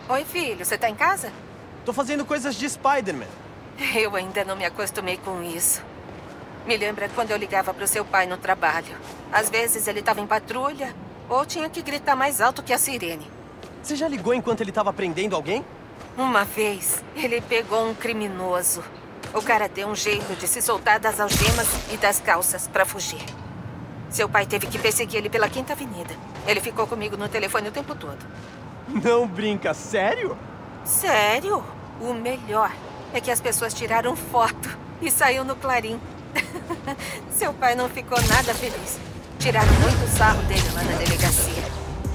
Oi, filho, você tá em casa? Tô fazendo coisas de Spider-Man. Eu ainda não me acostumei com isso. Me lembra quando eu ligava pro seu pai no trabalho. Às vezes ele tava em patrulha, ou tinha que gritar mais alto que a sirene. Você já ligou enquanto ele tava prendendo alguém? Uma vez, ele pegou um criminoso. O cara deu um jeito de se soltar das algemas e das calças pra fugir. Seu pai teve que perseguir ele pela Quinta Avenida. Ele ficou comigo no telefone o tempo todo. Não brinca, sério? Sério? O melhor é que as pessoas tiraram foto e saiu no Clarim. Seu pai não ficou nada feliz. Tiraram muito sarro dele lá na delegacia.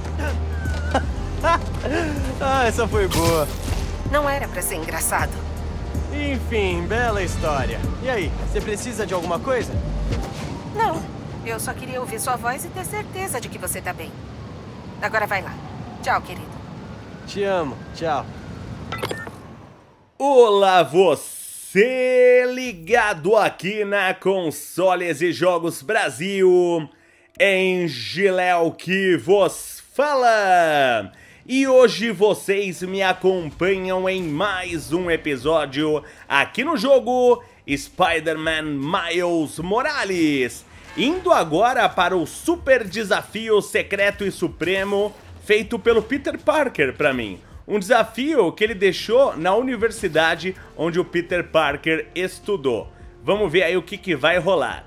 Ah, essa foi boa. Não era pra ser engraçado. Enfim, bela história. E aí, você precisa de alguma coisa? Não, eu só queria ouvir sua voz e ter certeza de que você tá bem. Agora vai lá. Tchau, querido. Te amo, tchau. Olá, você ligado aqui na Consoles e Jogos Brasil. Engiléu que vos fala. E hoje vocês me acompanham em mais um episódio aqui no jogo Spider-Man Miles Morales. Indo agora para o super desafio secreto e supremo feito pelo Peter Parker para mim. Um desafio que ele deixou na universidade onde o Peter Parker estudou. Vamos ver aí o que vai rolar.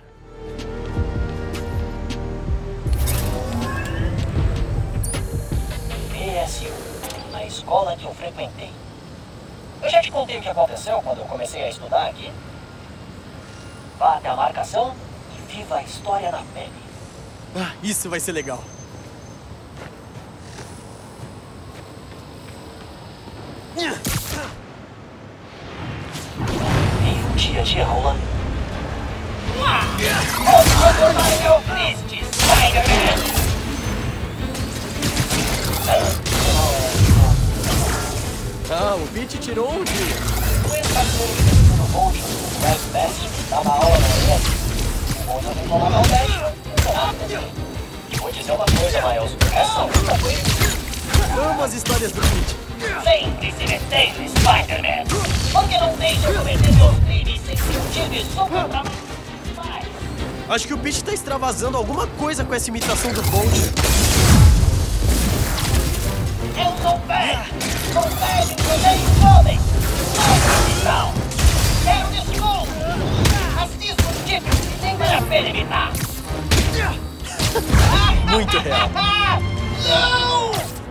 PSU, na escola que eu frequentei. Eu já te contei o que aconteceu quando eu comecei a estudar aqui? Vá até a marcação e viva a história na pele. Ah, isso vai ser legal. Meio-dia de aula. O Michael Christie, Spider-Man! Ah, o Pete tirou um dia. O ex-pastor do Volt, o Greg Best, dá uma aula na UES. O Volt não tomou mal 10. E vou dizer uma coisa, Miles. Essa luta foi... Amo as histórias do Pete. Sempre se metendo, Spider-Man! Porque não deixa eu cometer meus crimes sem sentido e só pra mais. Acho que o Pete tá extravasando alguma coisa com essa imitação do Bolt. Eu sou velho! Sou velho, sou homem! Não! Quero desculpa! Assisto o tipo e nem vale a pena imitar! Muito real. Não!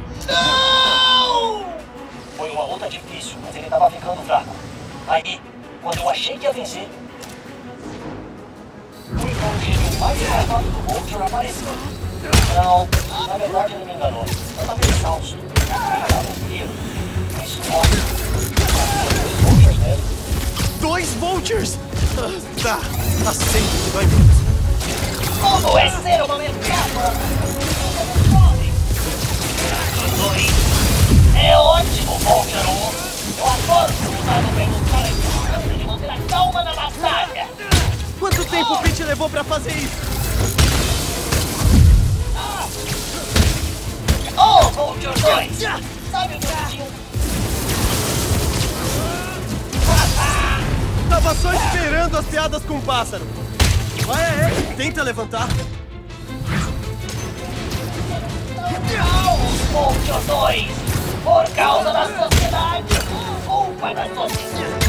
Não! Foi uma luta difícil, mas ele tava ficando fraco. Aí, quando eu achei que ia vencer, foi quando o gênio mais malvado do Vulture apareceu. Não, na verdade ele me enganou. Eu tava exausto. Eu tava inteiro. Mas forte. Dois Vultures? Tá, aceito que dói menos. Como é ser uma metáfora? É ótimo, Vulture 1. Eu adoro ser usado pelos caras de manter a calma na batalha. Quanto tempo o Pete levou pra fazer isso? Oh, Vulture 2! Sabe o que eu tinha? Tava só esperando as piadas com o pássaro. Vai, tenta levantar. Não, Vulture 2! Por causa da sociedade! Culpa da sociedade!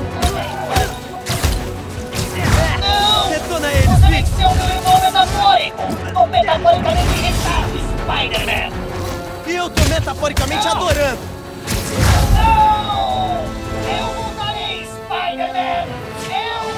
Não! Detona eles, Você tem Pete. que ser o meu irmão metafórico! Tô metaforicamente irritado, Spider-Man! E eu tô metaforicamente adorando. Não! Eu voltarei, Spider-Man! Eu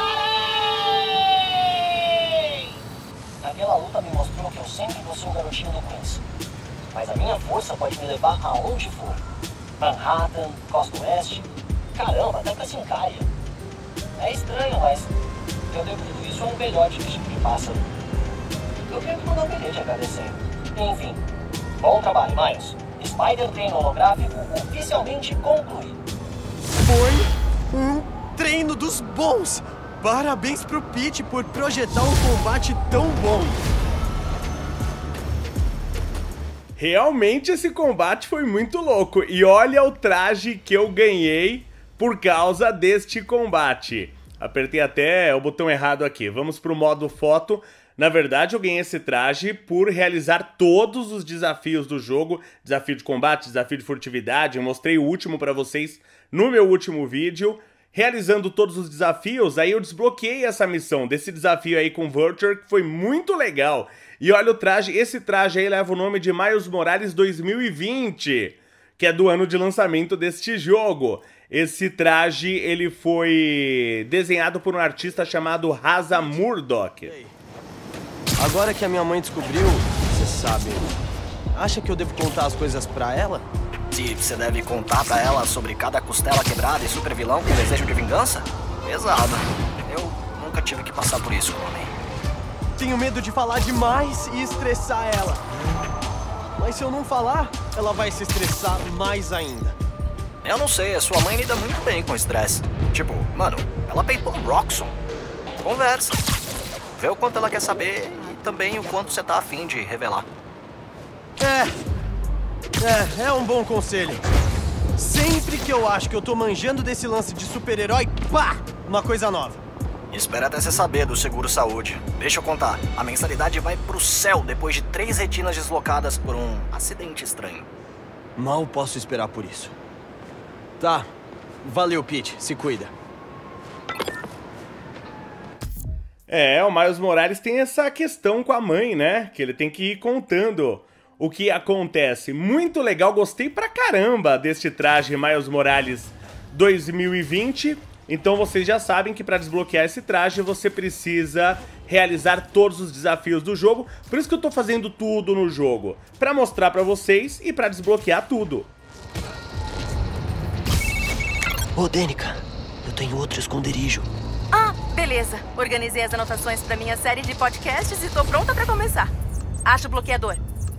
voltarei! Aquela luta me mostrou que eu sempre vou ser o garotinho do Queens. Mas a minha força pode me levar aonde for. Manhattan, Costa Oeste, caramba, até pra Sincária. É estranho, mas eu devo tudo isso a um velhote de chifre de pássaro. Eu tenho que mandar um bilhete agradecendo. Enfim, bom trabalho, Miles. Spider-Treino holográfico oficialmente concluído. Foi um treino dos bons. Parabéns pro Pete por projetar um combate tão bom. Realmente esse combate foi muito louco. E olha o traje que eu ganhei por causa deste combate. Apertei até o botão errado aqui. Vamos pro modo foto. Na verdade, eu ganhei esse traje por realizar todos os desafios do jogo. Desafio de combate, desafio de furtividade. Eu mostrei o último pra vocês no meu último vídeo. Realizando todos os desafios, aí eu desbloqueei essa missão desse desafio aí com o Vulture, que foi muito legal. E olha o traje, esse traje aí leva o nome de Miles Morales 2020, que é do ano de lançamento deste jogo. Esse traje, ele foi desenhado por um artista chamado Raza Murdoch. Agora que a minha mãe descobriu, você sabe, acha que eu devo contar as coisas pra ela? Se você deve contar pra ela sobre cada costela quebrada e super vilão com desejo de vingança? Pesado. Eu nunca tive que passar por isso, homem. Tenho medo de falar demais e estressar ela. Mas se eu não falar, ela vai se estressar mais ainda. Eu não sei, a sua mãe lida muito bem com estresse. Tipo, mano, ela peitou o Roxxon. Conversa. Vê o quanto ela quer saber e também o quanto você tá afim de revelar. É um bom conselho. Sempre que eu acho que eu tô manjando desse lance de super-herói, pá! Uma coisa nova. Espera até você saber do seguro saúde. Deixa eu contar. A mensalidade vai pro céu depois de 3 retinas deslocadas por um acidente estranho. Mal posso esperar por isso. Tá. Valeu, Pete. Se cuida. O Miles Morales tem essa questão com a mãe, né? Que ele tem que ir contando o que acontece. Muito legal, gostei pra caramba deste traje Miles Morales 2020. Então vocês já sabem que para desbloquear esse traje você precisa realizar todos os desafios do jogo. Por isso que eu tô fazendo tudo no jogo, pra mostrar pra vocês e pra desbloquear tudo. Ô, Danica, eu tenho outro esconderijo. Ah, beleza. Organizei as anotações pra minha série de podcasts e tô pronta pra começar. Acha o bloqueador.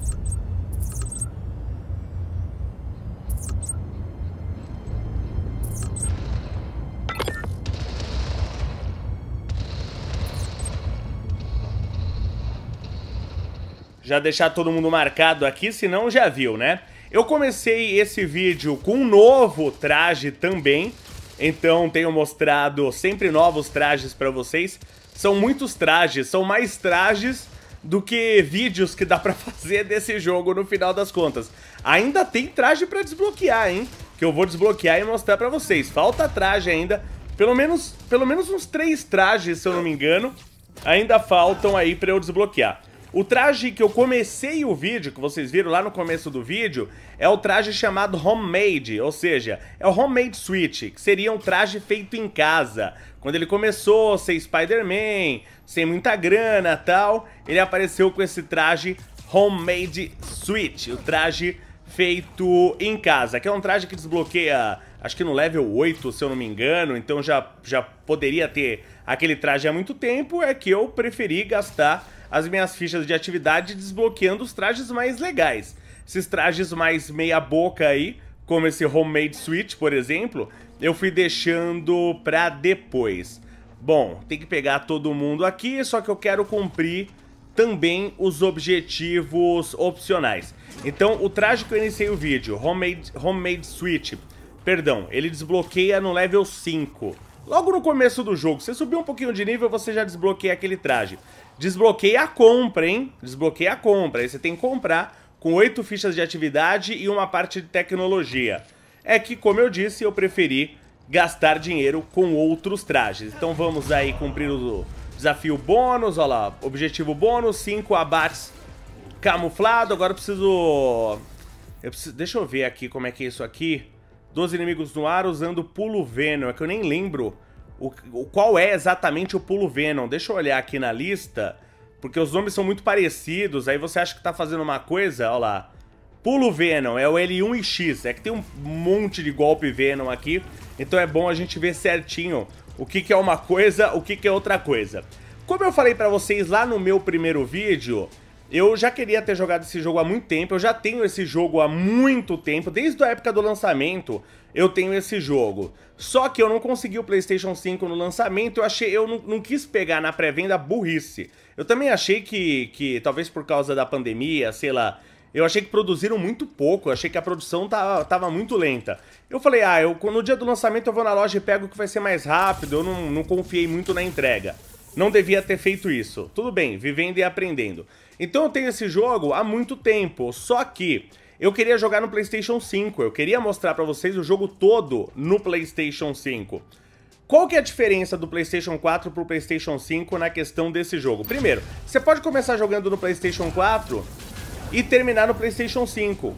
Já deixar todo mundo marcado aqui, senão já viu, né? Eu comecei esse vídeo com um novo traje também, então tenho mostrado sempre novos trajes pra vocês. São muitos trajes, são mais trajes do que vídeos que dá pra fazer desse jogo no final das contas. Ainda tem traje pra desbloquear, hein? Que eu vou desbloquear e mostrar pra vocês. Falta traje ainda, pelo menos uns 3 trajes, se eu não me engano, ainda faltam aí pra eu desbloquear. O traje que eu comecei o vídeo, que vocês viram lá no começo do vídeo, é o traje chamado Homemade, ou seja, é o Homemade Switch, que seria um traje feito em casa. Quando ele começou a ser Spider-Man, sem muita grana e tal, ele apareceu com esse traje Homemade Switch, o traje feito em casa, que é um traje que desbloqueia, acho que no level 8, se eu não me engano, então já poderia ter aquele traje há muito tempo, é que eu preferi gastar as minhas fichas de atividade desbloqueando os trajes mais legais. Esses trajes mais meia boca aí, como esse Homemade Switch, por exemplo, eu fui deixando pra depois. Bom, tem que pegar todo mundo aqui, só que eu quero cumprir também os objetivos opcionais. Então, o traje que eu iniciei o vídeo, Homemade Switch, perdão, ele desbloqueia no level 5. Logo no começo do jogo, você subir um pouquinho de nível, você já desbloqueia aquele traje. Desbloqueia a compra, hein? Desbloqueia a compra. Aí você tem que comprar com 8 fichas de atividade e uma parte de tecnologia. É que, como eu disse, eu preferi gastar dinheiro com outros trajes. Então vamos aí cumprir o desafio bônus, olha lá, objetivo bônus, 5 abates camuflado. Agora eu preciso... Deixa eu ver aqui como é que é isso aqui. 12 inimigos no ar usando pulo Venom. É que eu nem lembro qual é exatamente o pulo Venom. Deixa eu olhar aqui na lista, porque os nomes são muito parecidos. Aí você acha que tá fazendo uma coisa, olha lá. Pulo Venom é o L1 e X. É que tem um monte de golpe Venom aqui, então é bom a gente ver certinho o que é uma coisa, o que é outra coisa. Como eu falei pra vocês lá no meu primeiro vídeo, eu já queria ter jogado esse jogo há muito tempo. Eu já tenho esse jogo há muito tempo, desde a época do lançamento eu tenho esse jogo. Só que eu não consegui o PlayStation 5 no lançamento, eu não quis pegar na pré-venda, burrice. Eu também achei que talvez por causa da pandemia, sei lá, Eu achei que produziram muito pouco, eu achei que a produção tava muito lenta. Eu falei, no dia do lançamento eu vou na loja e pego o que vai ser mais rápido, eu não confiei muito na entrega. Não devia ter feito isso. Tudo bem, vivendo e aprendendo. Então eu tenho esse jogo há muito tempo, só que eu queria jogar no PlayStation 5, eu queria mostrar pra vocês o jogo todo no PlayStation 5. Qual que é a diferença do PlayStation 4 pro PlayStation 5 na questão desse jogo? Primeiro, você pode começar jogando no PlayStation 4 e terminar no PlayStation 5,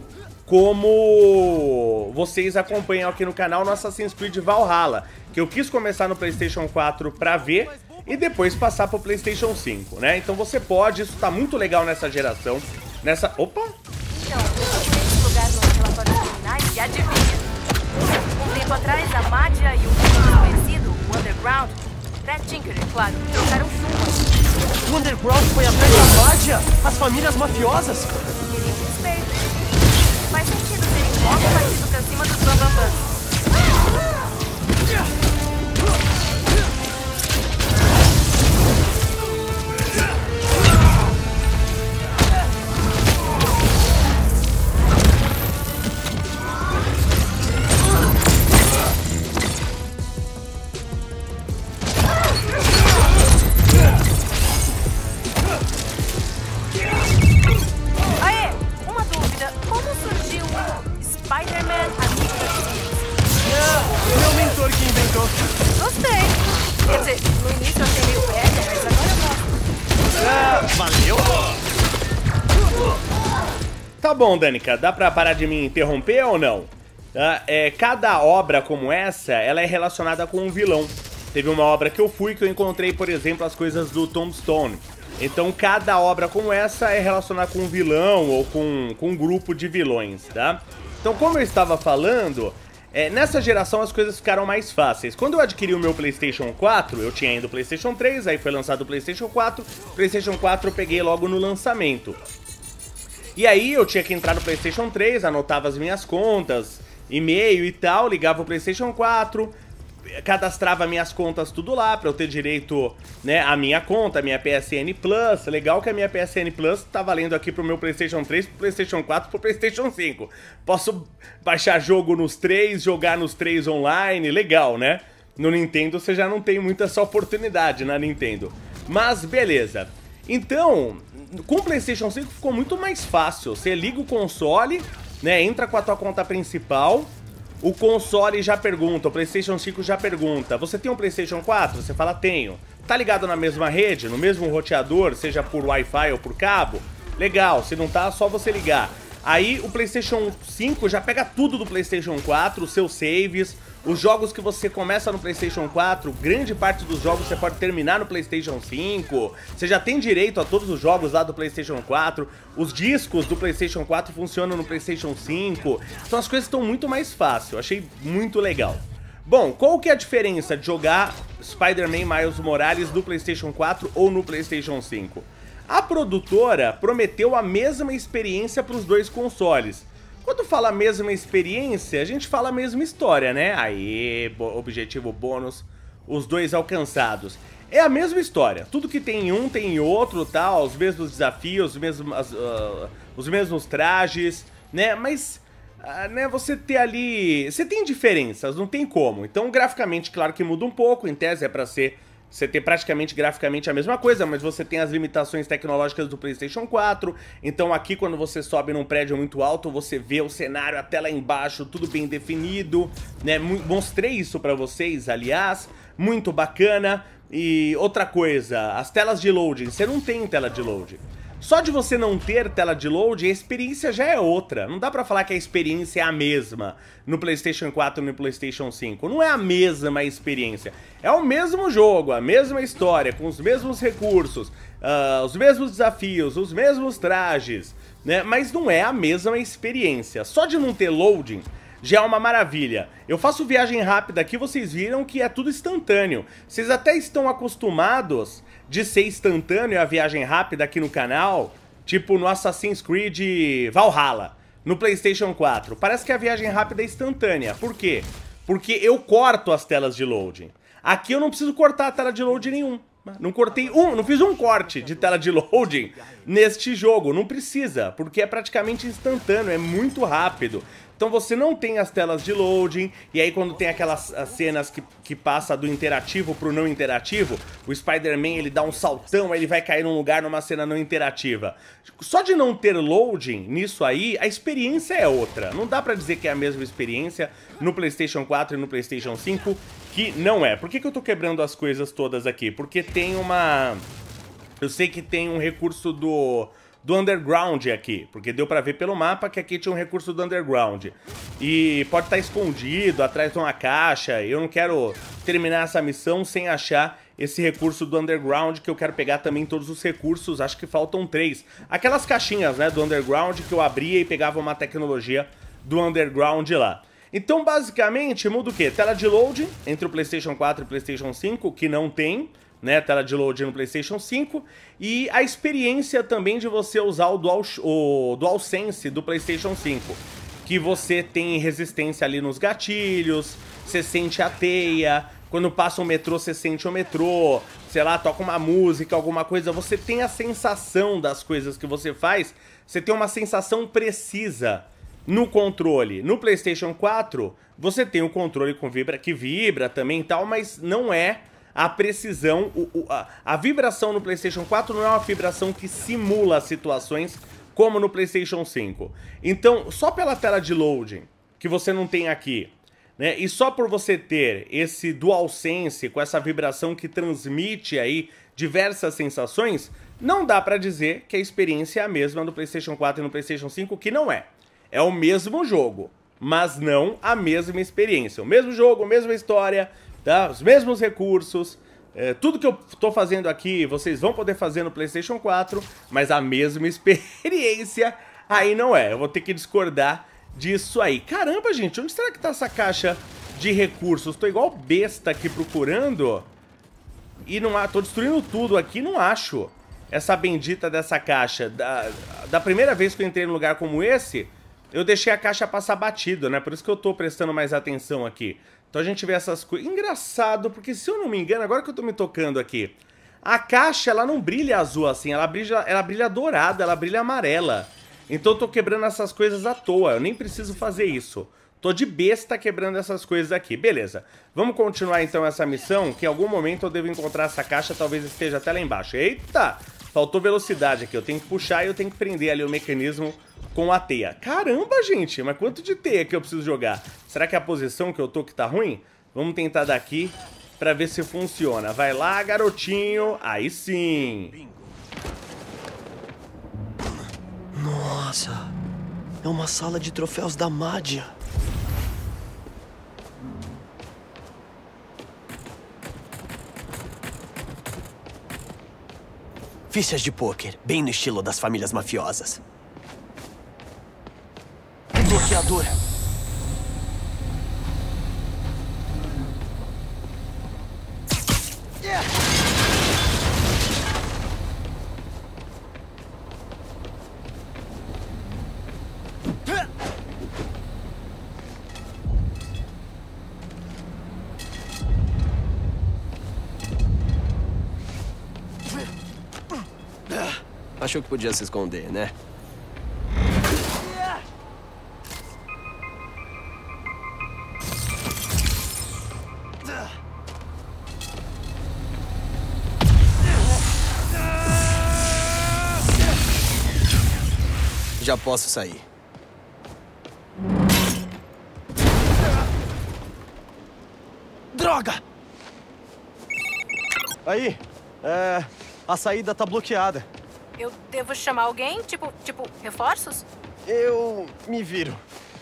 como vocês acompanham aqui no canal no Assassin's Creed Valhalla, que eu quis começar no PlayStation 4 pra ver e depois passar pro PlayStation 5, né? Então você pode, isso tá muito legal nessa geração, Opa! Então, eu fui nesse lugar nos relatórios criminais e adivinha? Um tempo atrás, a Mádia e um desconhecido, o Underground, Ted Tinker, claro, trocaram chumbo. O Underground foi atrás da Mádia? As famílias mafiosas? Queriam despeito. Faz sentido serem logo partido pra cima dos bambambãs. Tá bom, Danica, dá pra parar de me interromper ou não? Cada obra como essa, ela é relacionada com um vilão. Teve uma obra que eu fui que eu encontrei, por exemplo, as coisas do Tombstone. Então cada obra como essa é relacionada com um vilão ou com um grupo de vilões, tá? Então como eu estava falando, nessa geração as coisas ficaram mais fáceis. Quando eu adquiri o meu PlayStation 4, eu tinha ainda o PlayStation 3, aí foi lançado o PlayStation 4. PlayStation 4 eu peguei logo no lançamento. E aí eu tinha que entrar no PlayStation 3, anotava as minhas contas, e-mail e tal, ligava o PlayStation 4, cadastrava minhas contas tudo lá pra eu ter direito, né, à minha conta, a minha PSN Plus. Legal que a minha PSN Plus tá valendo aqui pro meu PlayStation 3, pro PlayStation 4, pro PlayStation 5. Posso baixar jogo nos três, jogar nos três online, legal, né? No Nintendo você já não tem muita essa oportunidade na Nintendo. Mas beleza. Então, com o PlayStation 5 ficou muito mais fácil. Você liga o console, né, entra com a tua conta principal, o console já pergunta, o PlayStation 5 já pergunta: você tem um PlayStation 4? Você fala: tenho. Tá ligado na mesma rede, no mesmo roteador, seja por Wi-Fi ou por cabo? Legal, se não tá, só você ligar. Aí o PlayStation 5 já pega tudo do PlayStation 4, os seus saves, os jogos que você começa no PlayStation 4, grande parte dos jogos você pode terminar no PlayStation 5, você já tem direito a todos os jogos lá do PlayStation 4, os discos do PlayStation 4 funcionam no PlayStation 5, então as coisas estão muito mais fáceis, eu achei muito legal. Bom, qual que é a diferença de jogar Spider-Man Miles Morales no PlayStation 4 ou no PlayStation 5? A produtora prometeu a mesma experiência para os dois consoles. Quando fala a mesma experiência, a gente fala a mesma história, né? Aí, objetivo bônus, os dois alcançados. É a mesma história, tudo que tem em um tem em outro, tal, os mesmos desafios, os mesmos trajes, né? Mas, né, você ter ali... Você tem diferenças, não tem como. Então, graficamente, claro que muda um pouco, em tese é pra ser... Você tem praticamente graficamente a mesma coisa, mas você tem as limitações tecnológicas do PlayStation 4. Então aqui quando você sobe num prédio muito alto, você vê o cenário até lá embaixo, tudo bem definido, né? Mostrei isso pra vocês, aliás, muito bacana. E outra coisa, as telas de loading, você não tem tela de loading. Só de você não ter tela de load, a experiência já é outra. Não dá pra falar que a experiência é a mesma no PlayStation 4 e no PlayStation 5. Não é a mesma experiência. É o mesmo jogo, a mesma história, com os mesmos recursos, os mesmos desafios, os mesmos trajes, né? Mas não é a mesma experiência. Só de não ter loading já é uma maravilha. Eu faço viagem rápida aqui, vocês viram que é tudo instantâneo. Vocês até estão acostumados de ser instantâneo a viagem rápida aqui no canal, tipo no Assassin's Creed Valhalla, no PlayStation 4. Parece que a viagem rápida é instantânea. Por quê? Porque eu corto as telas de loading. Aqui eu não preciso cortar a tela de load nenhum. Não cortei não fiz um corte de tela de loading neste jogo. Não precisa, porque é praticamente instantâneo, é muito rápido. Então você não tem as telas de loading, e aí quando tem aquelas cenas que passa do interativo pro não interativo, o Spider-Man ele dá um saltão, aí ele vai cair num lugar numa cena não interativa. Só de não ter loading nisso aí, a experiência é outra. Não dá pra dizer que é a mesma experiência no PlayStation 4 e no PlayStation 5, que não é. Por que eu tô quebrando as coisas todas aqui? Porque tem uma... Eu sei que tem um recurso do Underground aqui, porque deu pra ver pelo mapa que aqui tinha um recurso do Underground. E pode estar escondido atrás de uma caixa. Eu não quero terminar essa missão sem achar esse recurso do Underground, que eu quero pegar também todos os recursos. Acho que faltam 3. Aquelas caixinhas, né, do Underground que eu abria e pegava uma tecnologia do Underground lá. Então, basicamente, muda o quê? Tela de loading entre o PlayStation 4 e o PlayStation 5, que não tem, né, tela de load no PlayStation 5, e a experiência também de você usar o DualSense do PlayStation 5, que você tem resistência ali nos gatilhos, você sente a teia, quando passa um metrô você sente o metrô, sei lá, toca uma música, alguma coisa, você tem a sensação das coisas que você faz, você tem uma sensação precisa no controle. No PlayStation 4, você tem o controle que vibra também e tal, mas não é a precisão, a vibração no PlayStation 4 não é uma vibração que simula situações como no PlayStation 5. Então, só pela tela de loading, que você não tem aqui, né, e só por você ter esse DualSense com essa vibração que transmite aí diversas sensações, não dá pra dizer que a experiência é a mesma no PlayStation 4 e no PlayStation 5, que não é. É o mesmo jogo, mas não a mesma experiência. O mesmo jogo, a mesma história, tá? Os mesmos recursos, tudo que eu tô fazendo aqui vocês vão poder fazer no PlayStation 4, mas a mesma experiência aí não é. Eu vou ter que discordar disso aí. Caramba, gente, onde será que tá essa caixa de recursos? Tô igual besta aqui procurando e não há, tô destruindo tudo aqui, não acho essa bendita dessa caixa. Da primeira vez que eu entrei num lugar como esse, eu deixei a caixa passar batido, né? Por isso que eu tô prestando mais atenção aqui. Então a gente vê essas coisas. Engraçado, porque se eu não me engano, agora que eu tô me tocando aqui, a caixa, ela não brilha azul assim, ela brilha dourada, ela brilha amarela. Então eu tô quebrando essas coisas à toa, eu nem preciso fazer isso. Tô de besta quebrando essas coisas aqui. Beleza, vamos continuar então essa missão, que em algum momento eu devo encontrar essa caixa, talvez esteja até lá embaixo. Eita, faltou velocidade aqui, eu tenho que puxar e eu tenho que prender ali o mecanismo com a teia. Caramba, gente, mas quanto de teia que eu preciso jogar? Será que é a posição que eu tô que tá ruim? Vamos tentar daqui pra ver se funciona. Vai lá, garotinho. Aí sim. Nossa, é uma sala de troféus da Madea. Fichas de pôquer, bem no estilo das famílias mafiosas. Bloqueador. Achou que podia se esconder, né? Já posso sair. Droga! Aí, a saída tá bloqueada. Eu devo chamar alguém? Tipo, reforços? Eu me viro.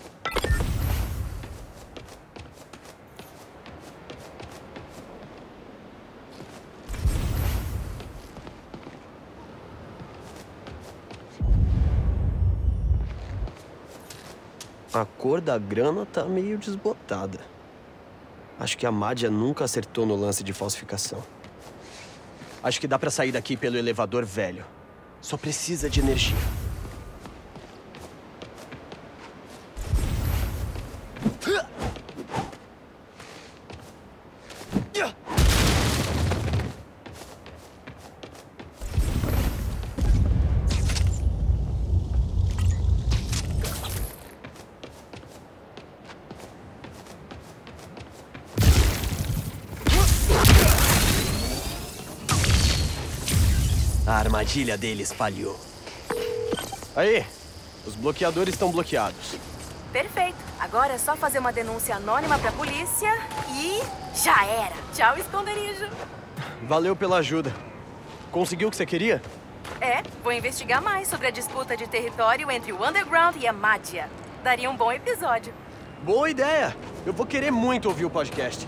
A cor da grana tá meio desbotada. Acho que a Madea nunca acertou no lance de falsificação. Acho que dá pra sair daqui pelo elevador velho. Só precisa de energia. A armadilha deles falhou. Aí, os bloqueadores estão bloqueados. Perfeito. Agora é só fazer uma denúncia anônima pra polícia e já era. Tchau, esconderijo. Valeu pela ajuda. Conseguiu o que você queria? Vou investigar mais sobre a disputa de território entre o Underground e a Madea. Daria um bom episódio. Boa ideia! Eu vou querer muito ouvir o podcast.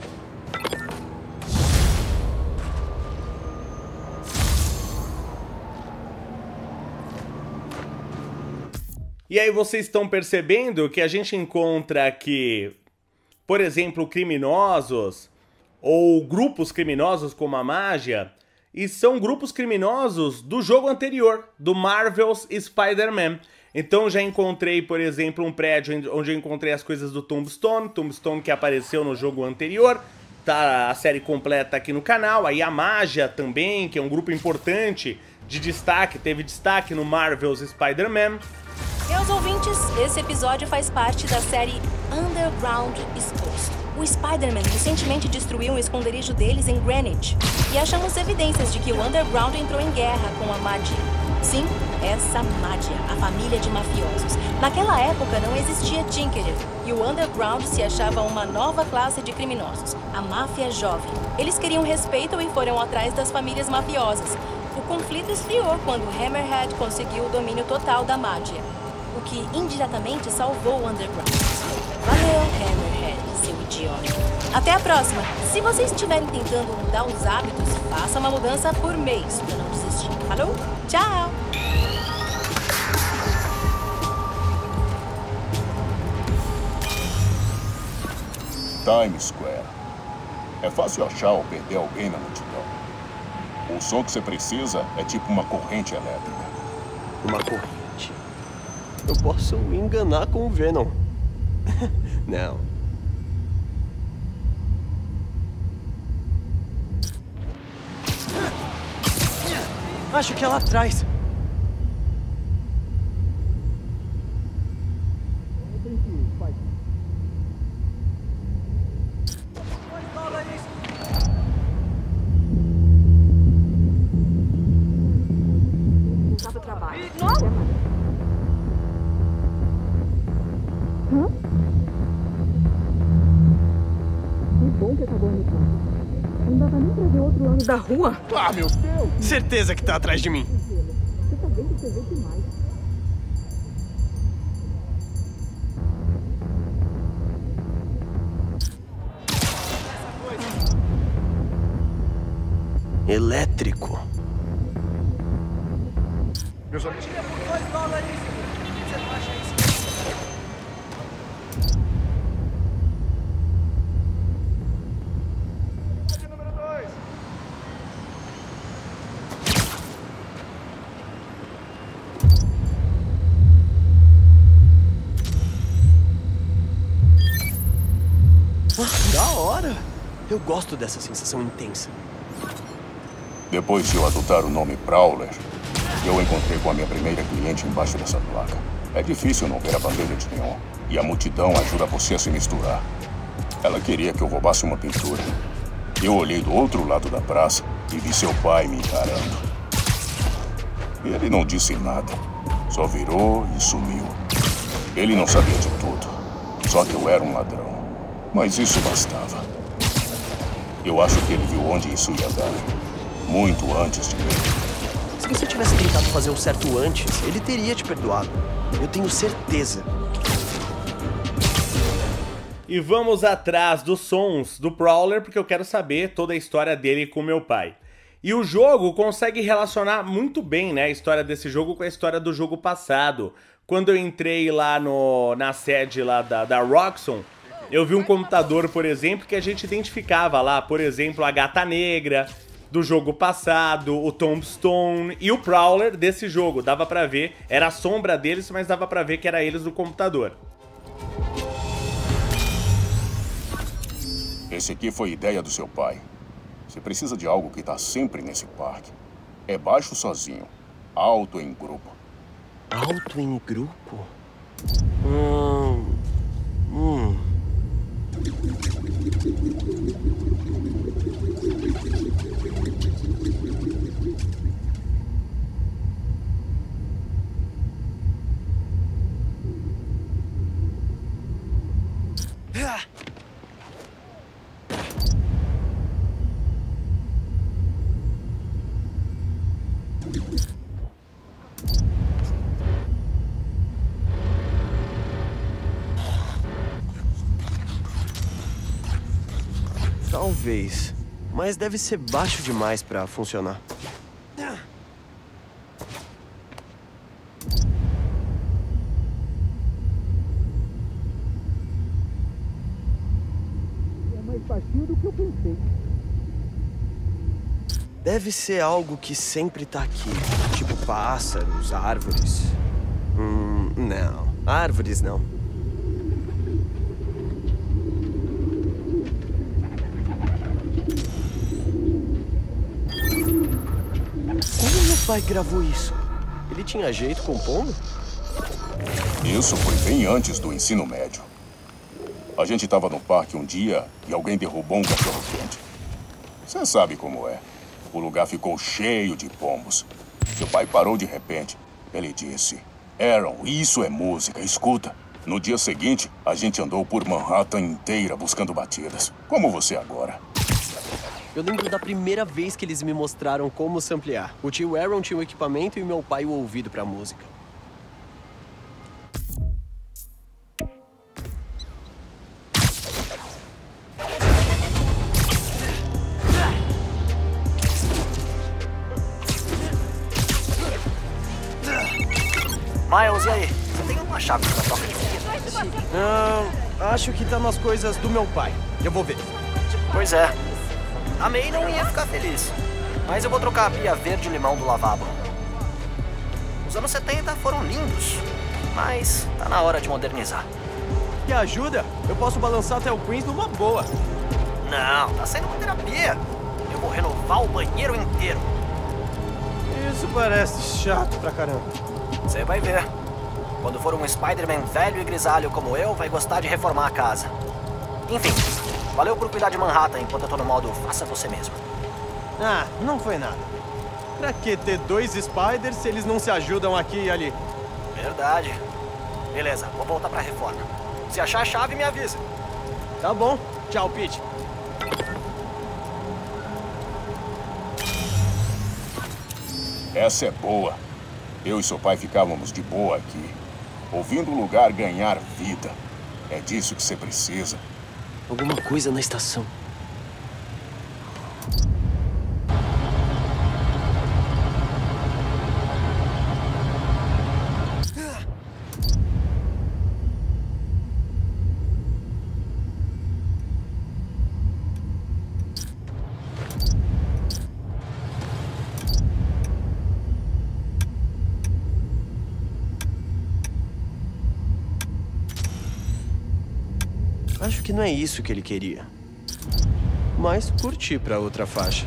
E aí vocês estão percebendo que a gente encontra aqui, por exemplo, criminosos ou grupos criminosos como a Madea, e são grupos criminosos do jogo anterior, do Marvel's Spider-Man. Então já encontrei, por exemplo, um prédio onde eu encontrei as coisas do Tombstone, Tombstone que apareceu no jogo anterior, tá a série completa aqui no canal. Aí a Madea também, que é um grupo importante de destaque, teve destaque no Marvel's Spider-Man. Meus ouvintes, esse episódio faz parte da série Underground Exposed. O Spider-Man recentemente destruiu um esconderijo deles em Greenwich e achamos evidências de que o Underground entrou em guerra com a Madea. Sim, essa Madea, a família de mafiosos. Naquela época não existia Tinkerer e o Underground se achava uma nova classe de criminosos, a máfia jovem. Eles queriam respeito e foram atrás das famílias mafiosas. O conflito esfriou quando Hammerhead conseguiu o domínio total da Madea, o que indiretamente salvou o Underground. Valeu, Hammerhead, seu idiota. Até a próxima. Se vocês estiverem tentando mudar os hábitos, faça uma mudança por mês para não desistir. Falou? Tchau! Times Square. É fácil achar ou perder alguém na multidão. O som que você precisa é tipo uma corrente elétrica. Uma corrente? Eu posso me enganar com o Venom. Não. Acho que é lá atrás. Da rua? Ah, meu Deus! Certeza que tá atrás de mim. Elétrico. Meus amigos. Da hora! Eu gosto dessa sensação intensa. Depois de eu adotar o nome Prowler, eu encontrei com a minha primeira cliente embaixo dessa placa. É difícil não ver a bandeira de neon, e a multidão ajuda você a se misturar. Ela queria que eu roubasse uma pintura. Eu olhei do outro lado da praça e vi seu pai me encarando. Ele não disse nada, só virou e sumiu. Ele não sabia de tudo, só que eu era um ladrão. Mas isso bastava. Eu acho que ele viu onde isso ia dar. Muito antes de mim. Se você tivesse tentado fazer o certo antes, ele teria te perdoado. Eu tenho certeza. E vamos atrás dos sons do Prowler, porque eu quero saber toda a história dele com meu pai. E o jogo consegue relacionar muito bem, né, a história desse jogo com a história do jogo passado. Quando eu entrei lá na sede lá da Roxxon, eu vi um computador, por exemplo, que a gente identificava lá, por exemplo, a Gata Negra do jogo passado, o Tombstone e o Prowler desse jogo. Dava pra ver, era a sombra deles, mas dava pra ver que era eles do computador. Esse aqui foi ideia do seu pai. Você precisa de algo que tá sempre nesse parque. É baixo sozinho, alto em grupo. Alto em grupo? Talvez, mas deve ser baixo demais pra funcionar. Baixinho do que eu pensei. Deve ser algo que sempre tá aqui. Tipo pássaros, árvores. Não. Árvores não. Como meu pai gravou isso? Ele tinha jeito compondo? Isso foi bem antes do ensino médio. A gente estava no parque um dia e alguém derrubou um cachorro-quente. Você sabe como é. O lugar ficou cheio de pombos. Seu pai parou de repente. Ele disse: Aaron, isso é música, escuta. No dia seguinte, a gente andou por Manhattan inteira buscando batidas. Como você agora. Eu lembro da primeira vez que eles me mostraram como samplear. O tio Aaron tinha o equipamento e meu pai o ouvido pra música. Miles, e aí? Você tem uma chave pra toca de vidro? Não, acho que tá nas coisas do meu pai. Eu vou ver. Pois é. A May não ia ficar feliz. Mas eu vou trocar a pia verde-limão do lavabo. Os anos 70 foram lindos, mas tá na hora de modernizar. Que ajuda? Eu posso balançar até o Queens numa boa. Não, tá sendo uma terapia. Eu vou renovar o banheiro inteiro. Isso parece chato pra caramba. Você vai ver. Quando for um Spider-Man velho e grisalho como eu, vai gostar de reformar a casa. Enfim, valeu por cuidar de Manhattan enquanto eu tô no modo faça você mesmo. Ah, não foi nada. Pra que ter dois Spiders se eles não se ajudam aqui e ali? Verdade. Beleza, vou voltar pra reforma. Se achar a chave, me avisa. Tá bom. Tchau, Pete. Essa é boa. Eu e seu pai ficávamos de boa aqui, ouvindo o lugar ganhar vida. É disso que você precisa. Alguma coisa na estação. Acho que não é isso que ele queria. Mas curti pra outra faixa.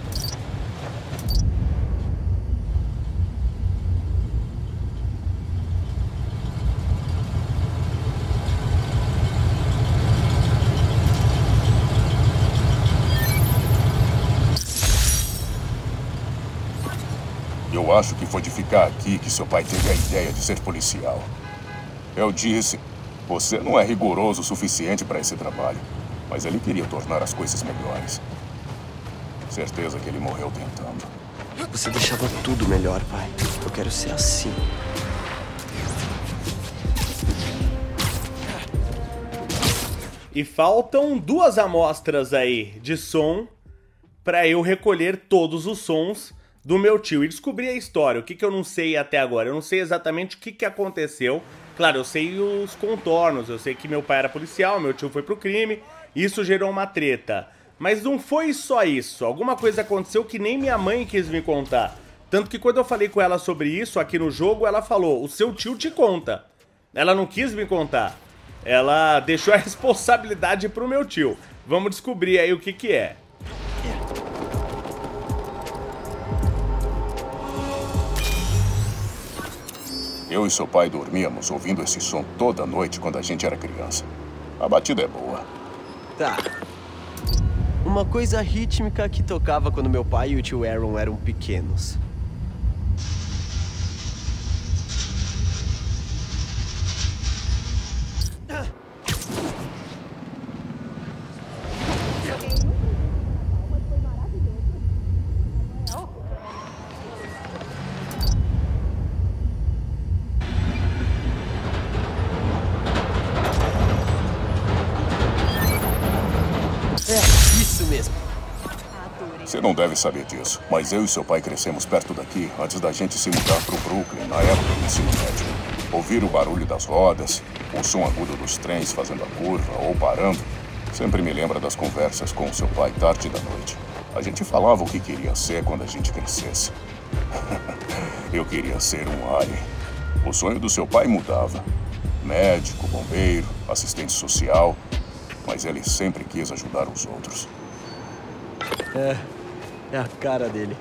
Eu acho que foi de ficar aqui que seu pai teve a ideia de ser policial. Eu disse, você não é rigoroso o suficiente para esse trabalho, mas ele queria tornar as coisas melhores. Certeza que ele morreu tentando. Você deixava tudo melhor, pai. Eu quero ser assim. E faltam 2 amostras aí de som para eu recolher todos os sons do meu tio e descobrir a história. O que eu não sei até agora? Eu não sei exatamente o que aconteceu. Claro, eu sei os contornos. Eu sei que meu pai era policial, meu tio foi pro crime. Isso gerou uma treta. Mas não foi só isso. Alguma coisa aconteceu que nem minha mãe quis me contar. Tanto que quando eu falei com ela sobre isso aqui no jogo, ela falou, o seu tio te conta. Ela não quis me contar. Ela deixou a responsabilidade pro meu tio. Vamos descobrir aí o que é. Eu e seu pai dormíamos ouvindo esse som toda noite quando a gente era criança. A batida é boa. Tá. Uma coisa rítmica que tocava quando meu pai e o tio Aaron eram pequenos. É, isso mesmo. Você não deve saber disso, mas eu e seu pai crescemos perto daqui antes da gente se mudar pro Brooklyn, na época do ensino médio. Ouvir o barulho das rodas, o som agudo dos trens fazendo a curva ou parando, sempre me lembra das conversas com seu pai tarde da noite. A gente falava o que queria ser quando a gente crescesse. Eu queria ser um alien. O sonho do seu pai mudava. Médico, bombeiro, assistente social, mas ele sempre quis ajudar os outros. É a cara dele.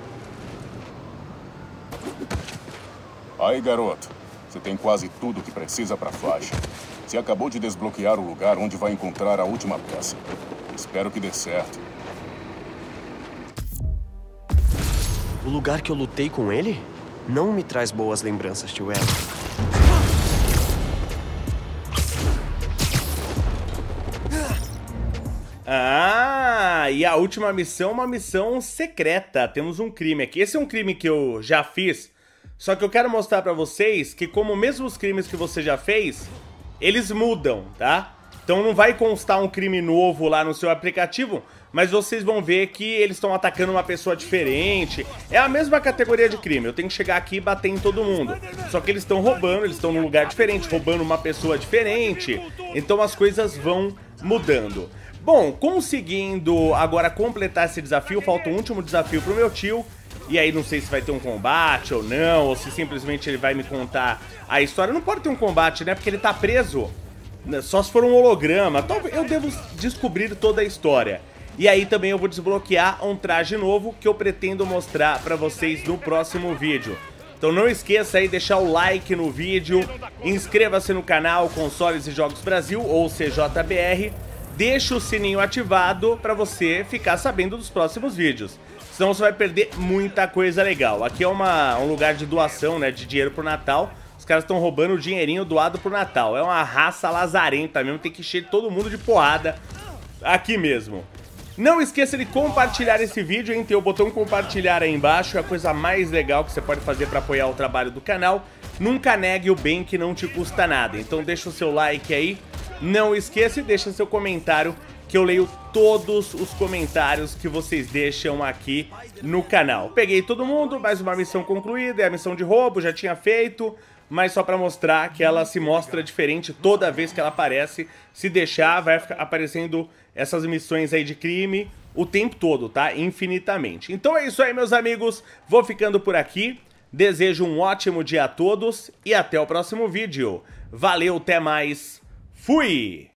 Aí, garoto, você tem quase tudo que precisa pra faixa. Você acabou de desbloquear o lugar onde vai encontrar a última peça. Espero que dê certo. O lugar que eu lutei com ele não me traz boas lembranças, tio Ed. Ah, e a última missão é uma missão secreta. Temos um crime aqui. Esse é um crime que eu já fiz, só que eu quero mostrar pra vocês que como mesmo os crimes que você já fez, eles mudam, tá? Então não vai constar um crime novo lá no seu aplicativo, mas vocês vão ver que eles estão atacando uma pessoa diferente. É a mesma categoria de crime, eu tenho que chegar aqui e bater em todo mundo. Só que eles estão roubando, eles estão num lugar diferente, roubando uma pessoa diferente. Então as coisas vão mudando. Bom, conseguindo agora completar esse desafio, falta um último desafio pro meu tio. E aí não sei se vai ter um combate ou não, ou se simplesmente ele vai me contar a história. Não pode ter um combate, né? Porque ele tá preso. Só se for um holograma. Talvez eu devo descobrir toda a história. E aí também eu vou desbloquear um traje novo que eu pretendo mostrar pra vocês no próximo vídeo. Então não esqueça aí de deixar o like no vídeo, inscreva-se no canal Consoles e Jogos Brasil, ou CJBR, deixa o sininho ativado pra você ficar sabendo dos próximos vídeos. Senão você vai perder muita coisa legal. Aqui é um lugar de doação, né, de dinheiro pro Natal. Os caras estão roubando o dinheirinho doado pro Natal. É uma raça lazarenta mesmo, tem que encher todo mundo de porrada aqui mesmo. Não esqueça de compartilhar esse vídeo, hein? Tem o botão compartilhar aí embaixo, é a coisa mais legal que você pode fazer para apoiar o trabalho do canal. Nunca negue o bem que não te custa nada, então deixa o seu like aí. Não esqueça e deixa seu comentário, que eu leio todos os comentários que vocês deixam aqui no canal. Peguei todo mundo, mais uma missão concluída, é a missão de roubo, já tinha feito, mas só pra mostrar que ela se mostra diferente toda vez que ela aparece. Se deixar, vai ficar aparecendo essas missões aí de crime o tempo todo, tá? Infinitamente. Então é isso aí, meus amigos. Vou ficando por aqui. Desejo um ótimo dia a todos e até o próximo vídeo. Valeu, até mais. Fui!